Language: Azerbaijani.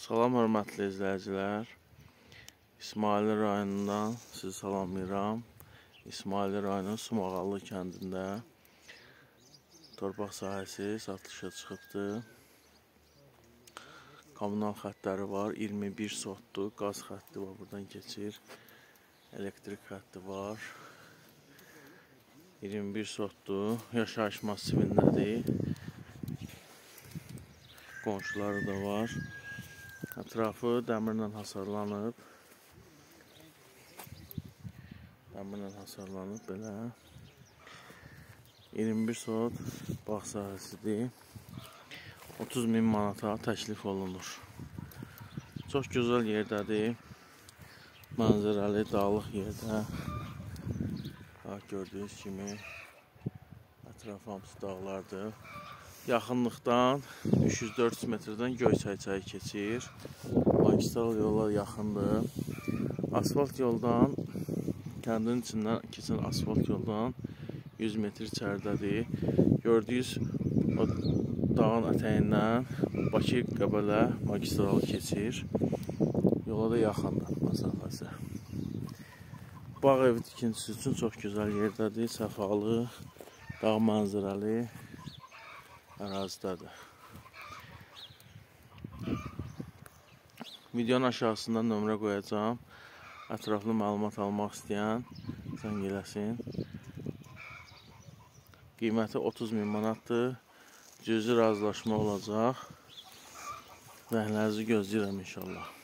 Salam hörmətli izləyicilər. İsmaili rayonundan sizi salamlayıram. İsmaili rayonun Sumaqallı kəndində torpaq sahəsi satışa çıxıbdır. Kommunal xəttləri var, 21 sotdur, qaz xətti var, buradan keçir. Elektrik xətti var. 21 sotdur, yaşayış masivindədir. Qonşuları da var. Ətrafı dəmirlə hasarlanıb. Belə. 21 sot bağ sahəsidir. 30.000 manata təklif olunur. Çox gözəl yerdədir. Mənzərəli, dağlıq yerdə. Gördüyünüz kimi ətraf hamısı dağlardır. Yaxınlıqdan 300-400 metrdən Göyçay çayı keçir. Magistral yollar yaxındır. Asfalt yoldan, kəndin içindən keçən asfalt yoldan 100 metr içəridədir. Gördüyünüz o dağın ətəyindən Bakı-Qəbələ magistralı keçir. Yola da yaxındır məsafəsi. Bağ evi tikintisi üçün çox gözəl yerdədir. Səfalı, dağ mənzərəli ərazidədir. Videonun aşağısında nömrə qoyacağım. Ətraflı məlumat almaq istəyən zəng eləsin. Qiyməti 30.000 manatdır. Cüzi razılaşma olacaq. Rəhlərinizi gözləyirəm inşallah.